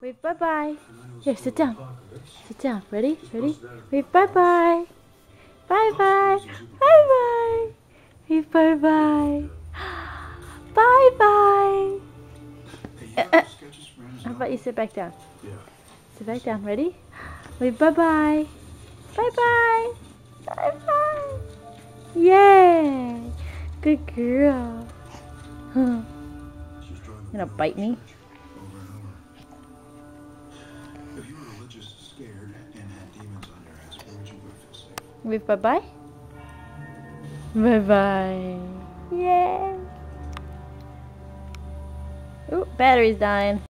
Wave bye-bye. Here, sit down. Sit down. Ready? Ready? Wave bye-bye. Bye-bye. Bye-bye. Wave bye-bye. Bye-bye. How about you sit back down? Sit back down. Ready? Wave bye-bye. Bye-bye. Bye-bye. Yay. Good girl. You gonna bite me? If you were religious, scared, and had demons on your ass, where would you go to feel safe? Wave bye-bye. Bye-bye. Yeah. Ooh, battery's dying.